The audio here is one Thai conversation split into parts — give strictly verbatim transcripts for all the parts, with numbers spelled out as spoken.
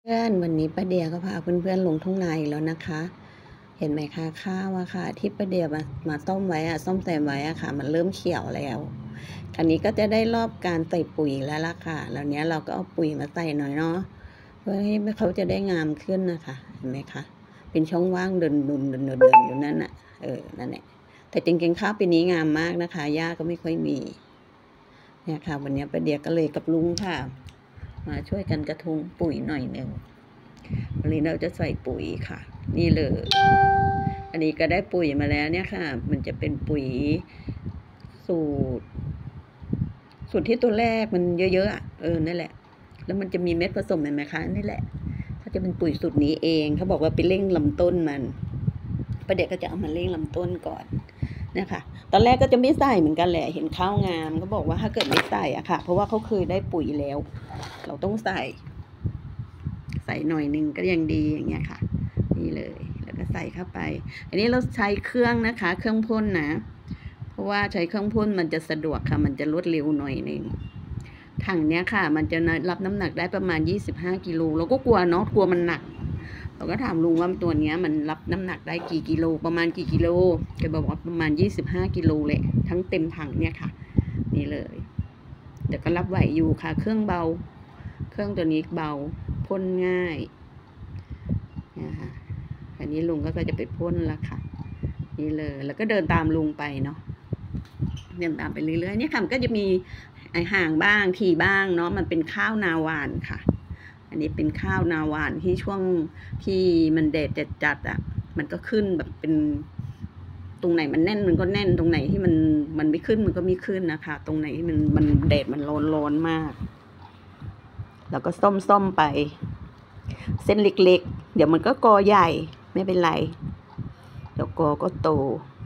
เพื่อนวันนี้ป้าเดียก็พาเพื่อนๆลงทุ่งนาอีกแล้วนะคะ เห็นไหมคะข้าวอะค่ะที่ป้าเดียมามาต้มไว้อะส้มแซมไว้อะค่ะ มันเริ่มเขียวแล้วอันนี้ก็จะได้รอบการใส่ปุ๋ยแล้วล่ะค่ะแล้วเนี้ยเราก็เอาปุ๋ยมาใส่หน่อยเนาะเพื่อให้เขาจะได้งามขึ้นนะคะเห็นไหมคะเป็นช่องว่างเดินดุนเดินเดินอยู่นั่นน่ะเออนั่นแหละแต่จริงๆข้าวปีนี้งามมากนะคะหญ้าก็ไม่ค่อยมีเนี่ยค่ะวันนี้ป้าเดียก็เลยกับลุงค่ะมาช่วยกันกระทุงปุ๋ยหน่อยหนึ่งวันนี้เราจะใส่ปุ๋ยค่ะนี่เลยอันนี้ก็ได้ปุ๋ยมาแล้วเนี่ยค่ะมันจะเป็นปุ๋ยสูตรสูตรที่ตัวแรกมันเยอะๆอ่ะเออนั่นแหละแล้วมันจะมีเม็ดผสมเห็นไหมคะนี่แหละเขาจะเป็นปุ๋ยสูตรนี้เองเขาบอกว่าไปเร่งลำต้นมันประเด็กก็จะเอามาเร่งลำต้นก่อนนะคะตอนแรกก็จะไม่ใส่เหมือนกันแหละเห็นข้าวงามก็บอกว่าถ้าเกิดไม่ใส่อะค่ะเพราะว่าเขาเคยได้ปุ๋ยแล้วเราต้องใส่ใส่หน่อยนึงก็ยังดีอย่างเงี้ยค่ะนี่เลยแล้วก็ใส่เข้าไปอันนี้เราใช้เครื่องนะคะเครื่องพ่นนะเพราะว่าใช้เครื่องพ่นมันจะสะดวกค่ะมันจะรวดเร็วหน่อยนึงถังเนี้ยค่ะมันจะรับน้ำหนักได้ประมาณยี่สิบห้ากิโลเราก็กลัวเนาะกลัวมันหนักเราก็ถามลุงว่าตัวเนี้ยมันรับน้ำหนักได้กี่กิโลประมาณกี่กิโลแกบอกว่าประมาณยี่สิบห้ากิโลเลยทั้งเต็มถังเนี่ยค่ะนี่เลยแต่ก็รับไหวอยู่ค่ะเครื่องเบาเครื่องตัวนี้เบาพ่นง่ายนะคะอันนี้ลุงก็จะไปพ่นแล้วค่ะนี่เลยแล้วก็เดินตามลุงไปเนาะเดินตามไปเรื่อยๆเนี่ยค่ะก็จะมีห่างบ้างทีบ้างเนาะมันเป็นข้าวนาหวานค่ะอันนี้เป็นข้าวนาหวานที่ช่วงที่มันแดดจัดๆอ่ะมันก็ขึ้นแบบเป็นตรงไหนมันแน่นมันก็แน่นตรงไหนที่มันมันไม่ขึ้นมันก็ไม่ขึ้นนะคะตรงไหนที่มันมันแดดมันร้อนร้อนมากแล้วก็ส้มๆไปเส้นเล็กๆเดี๋ยวมันก็กอใหญ่ไม่เป็นไรเดี๋ยวกอก็โต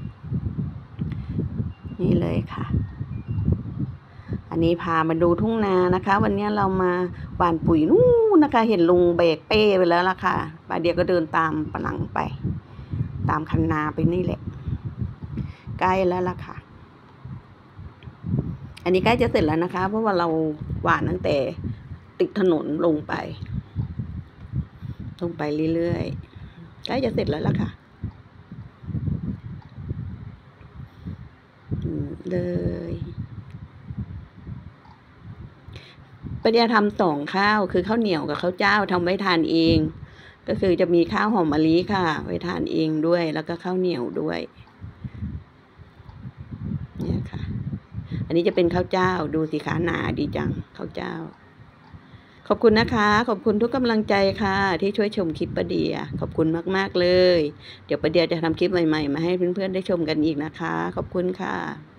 นี่เลยค่ะอันนี้พามาดูทุ่งนานะคะวันนี้เรามาหว่านปุ๋ยนู่นนะคะเห็นลุงเบรกเป้ไปแล้วล่ะค่ะป้าเดียก็เดินตามปะหลังไปตามคันนาไปนี่แหละใกล้แล้วล่ะค่ะอันนี้ใกล้จะเสร็จแล้วนะคะเพราะว่าเราหว่านตั้งแต่ติดถนนลงไปลงไปเรื่อยๆใกล้จะเสร็จแล้วล่ะค่ะเลยป้าเดียทำสองข้าวคือข้าวเหนียวกับข้าวเจ้าทำไว้ทานเองก็คือจะมีข้าวหอมมะลิค่ะไว้ทานเองด้วยแล้วก็ข้าวเหนียวด้วยเนี่ยค่ะอันนี้จะเป็นข้าวเจ้าดูสิคะหนาดีจังข้าวเจ้าขอบคุณนะคะขอบคุณทุกกำลังใจค่ะที่ช่วยชมคลิปป้าเดียขอบคุณมากๆเลยเดี๋ยวป้าเดียจะทำคลิปใหม่ๆมาให้เพื่อนๆได้ชมกันอีกนะคะขอบคุณค่ะ